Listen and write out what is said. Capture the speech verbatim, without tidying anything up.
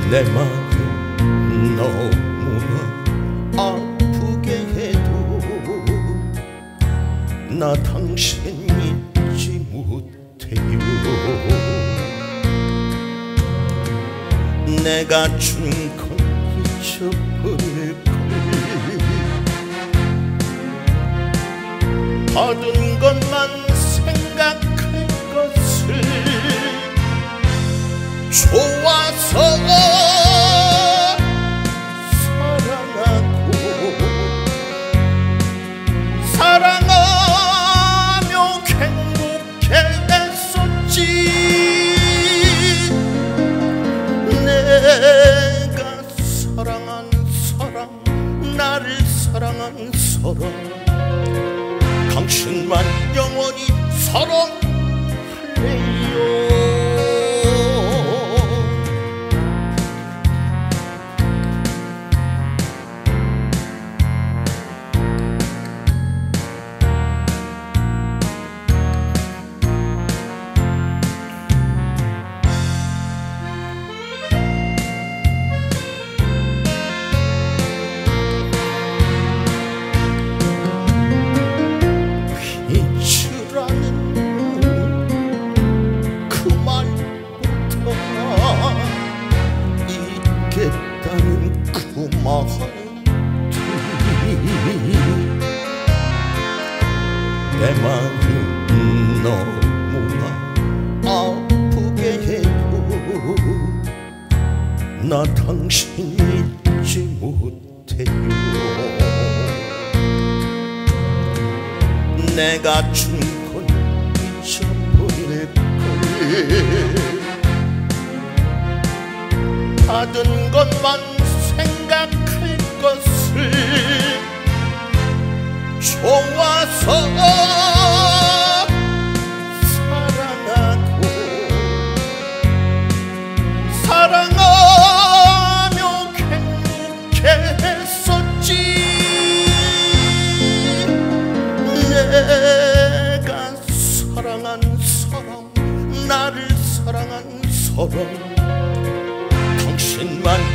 내 마음 너무나 아프게 해도 나 당신 잊지 못해요. 내가 준 건 잊어버릴 걸, 받은 것만 생각할 것을 좋아서 사랑하고 사랑하며 행복했었지. 내가 사랑한 사람, 나를 사랑한 사람, 당신만 영원히 사랑할래요. 잊겠다는 그 마음 내 마음 너무나 아프게 해도 나 당신 잊지 못해요. 내가 준 건 잊어버릴 걸, 받은 것만 생각할 것을 좋아서 사랑하고 사랑하며 행복했었지. 내가 사랑한 사람, 나를 사랑한 사람, 당신만